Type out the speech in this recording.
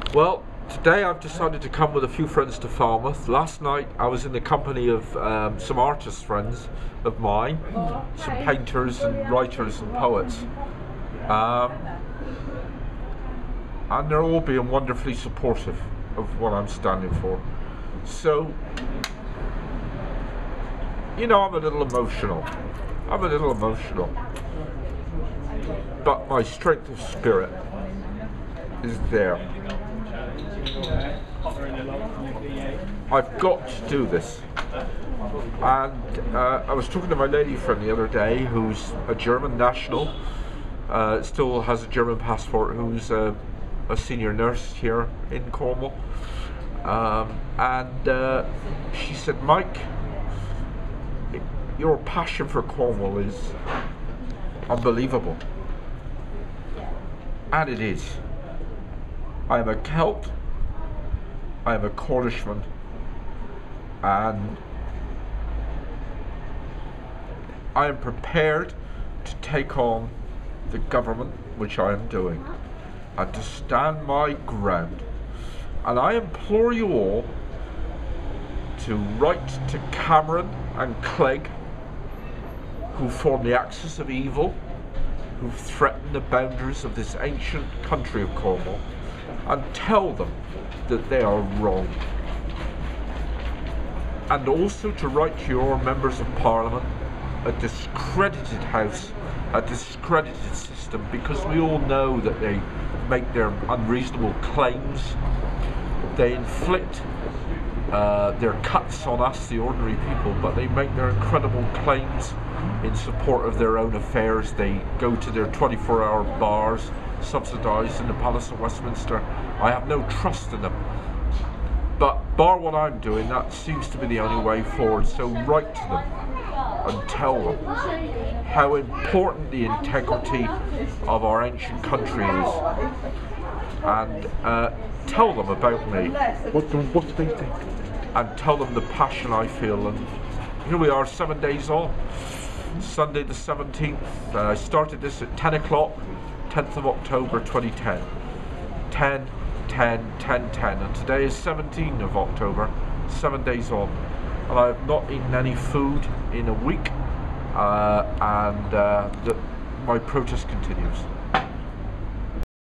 Well, today I've decided to come with a few friends to Falmouth. Last night I was in the company of some artist friends of mine, some painters and writers and poets. And they're all being wonderfully supportive of what I'm standing for. So, you know, I'm a little emotional. But my strength of spirit is there. I've got to do this. And I was talking to my lady friend the other day, who's a German national, still has a German passport, who's a senior nurse here in Cornwall. And she said, Mike, your passion for Cornwall is unbelievable. And it is. I am a Celt, I am a Cornishman, and I am prepared to take on the government, which I am doing, and to stand my ground. And I implore you all to write to Cameron and Clegg, who form the axis of evil, who threaten the boundaries of this ancient country of Cornwall, and tell them that they are wrong. And also to write to your members of Parliament, a discredited house, a discredited system, because we all know that they make their unreasonable claims, they inflict their cuts on us, the ordinary people, but they make their incredible claims in support of their own affairs. They go to their 24-hour bars, subsidised in the Palace of Westminster. I have no trust in them. But bar what I'm doing, that seems to be the only way forward. So write to them and tell them how important the integrity of our ancient country is, and tell them about me. What do they think? And tell them the passion I feel. And here we are, 7 days on. Sunday the 17th. I started this at 10 o'clock, 10th of October 2010. 10, 10, 10, 10. And today is 17th of October, 7 days on. And I have not eaten any food in a week. My protest continues.